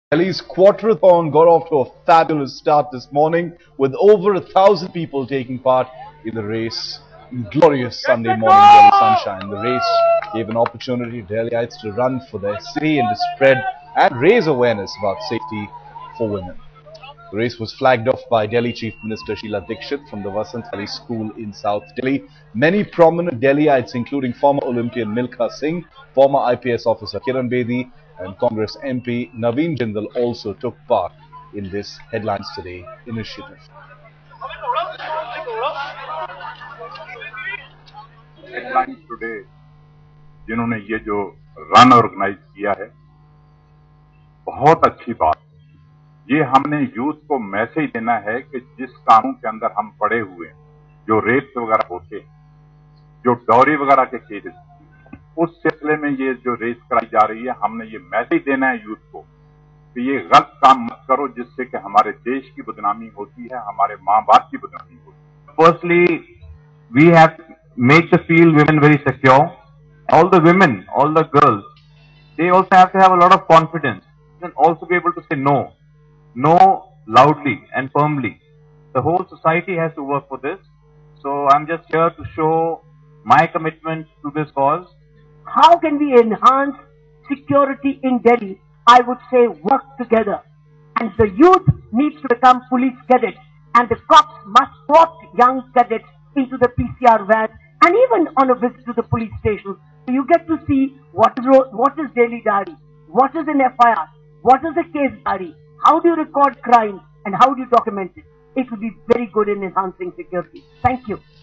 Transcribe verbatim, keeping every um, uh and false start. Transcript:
Delhi's Quarterathon got off to a fabulous start this morning with over a thousand people taking part in the race. Glorious Sunday morning Delhi sunshine. The race gave an opportunity to Delhiites to run for their city and to spread and raise awareness about safety for women. The race was flagged off by Delhi Chief Minister Sheila Dikshit from the Vasant Ali School in South Delhi. Many prominent Delhiites, including former Olympian Milkha Singh, former I P S officer Kiran Bedi, and Congress M P Naveen Jindal also took part in this Headlines Today initiative. Headlines today जिन्होंने ये जो run organise किया है, बहुत अच्छी बात। ये हमने यूथ को मैसेज देना है कि जिस कानून के अंदर हम पड़े हुए हैं, जो रेप वगैरह होते हैं, जो डॉरी वगैरह के केसेस, उस सिलसिले में ये जो रेस कराई जा रही है, हमने ये मैसेज देना है यूथ को कि ये गलत काम मत करो, जिससे कि हमारे देश की बदनामी होती है, हमारे माँ बाप की बदनामी होती है। Firstly, we have to make the field women very secure. All the women, all the girls, they also have to have a lot of confidence and also be able to say no, no loudly and firmly. The whole society has to work for this. So I'm just here to show my commitment to this cause. How can we enhance security in Delhi? I would say work together. And the youth needs to become police cadets. And the cops must put young cadets into the P C R van and even on a visit to the police station. So you get to see what is, what is Delhi diary, what is an F I R, what is a case diary, how do you record crime and how do you document it. It would be very good in enhancing security. Thank you.